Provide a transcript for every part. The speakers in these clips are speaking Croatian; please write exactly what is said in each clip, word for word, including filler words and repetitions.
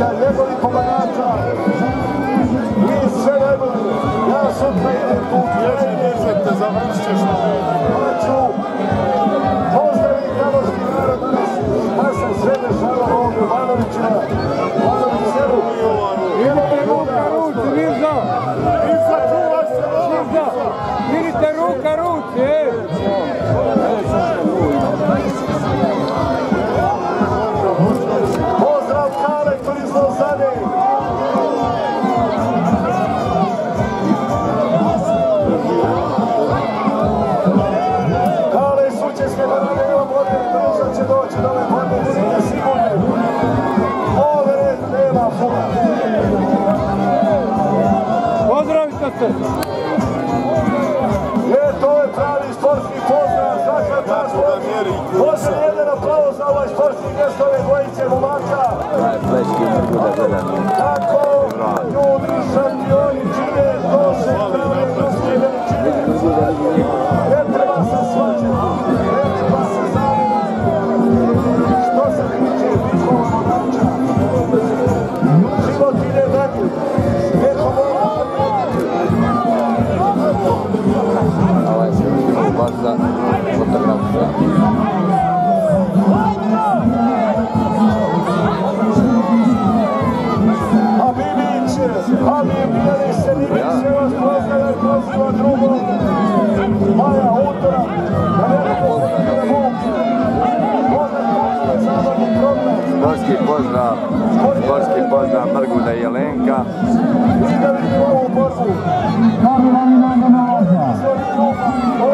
Ivanića, njegovih komanača i sve najbolje. Ja sutra idem tu dječe mjesete, završit ćeš na pa ću pozdraviti kalovski narod danas. Pa sam sve dešavao ovdje u Ivanovićima, Ivanović selu. Vidite ruka, ruci, Mirza! Mirza, čuvaj se, Mirza! Vidite ruka, ruci, ej! Pozdrav Kale koji iz Lozane! Kale iz Sučeske barane, evo Bodin Brzo će doći do ove borbe, budite sigurni. Ove red nema fuga. Pozdravite se! Je, to je pravi sportski pozdrav, svaka ta sport. Pozdrav jedan aplauz za ovaj sportski mjesto ove dvojice momaka. Kako ljudi šampioni čine, to se prave ljudske veličine. Ne treba se svađati, ne treba se zavidati. Što se tiče njihova momaka, život ide dalje. Neko mora Ovaj se vidimo baš za fotografiju. Habibić, Habibijani se Nimiće vas pozdravlja i proziva drugog maja utora na veliko Hrvatske Vuk. Pozdrav zabavni program. Sportski pozdrav, sportski pozdrav Mrguda i Jelenka. I da vidimo ovu borbu. Izvori grupa.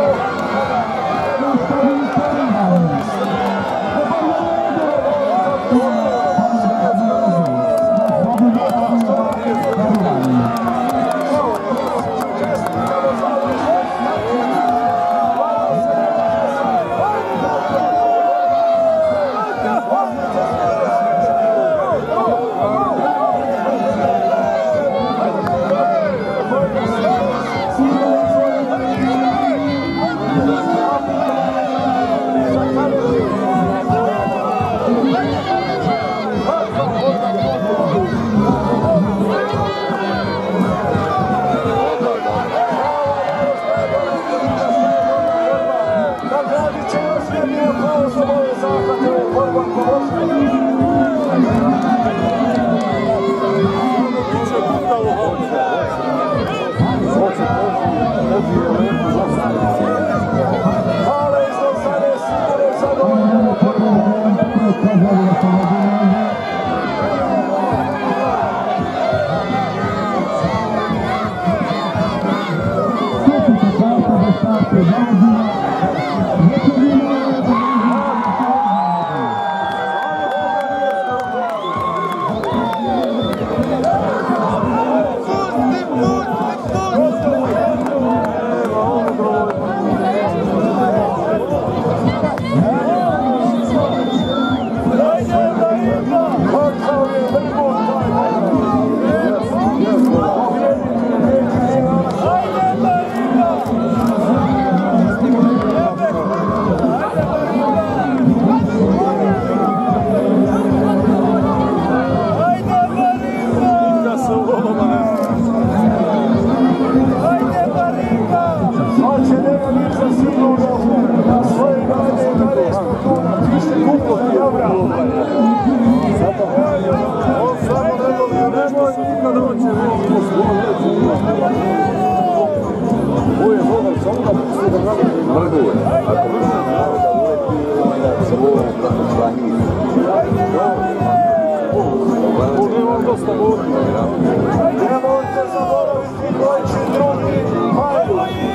Nemojte zaboraviti dvojči drugi, hajdu,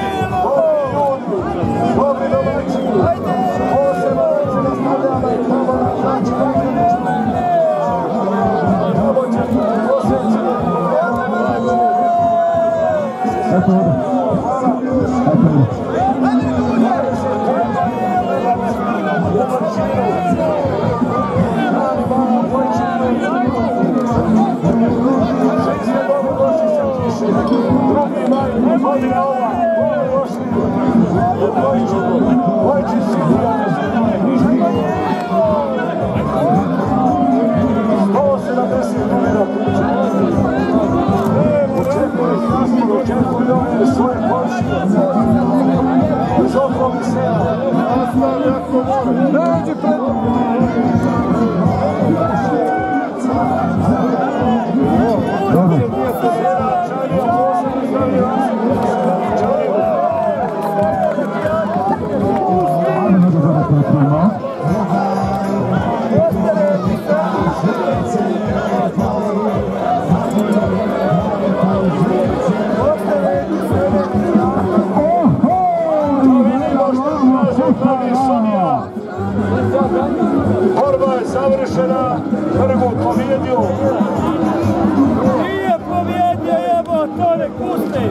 dobri ljudi, dobri domaći, posebno već nastavljamo i tamo na plaći Vagljeničku. Tamo će biti posvećeni. Eto drugi maj, godina ova, ovo je loši. Dvojči sigurno. sto sedamdeset Nastavi ako može. Dođi pred... Borba je završena, Hrgut pobjedio. Nije pobjedio, jebo, to ne pusti!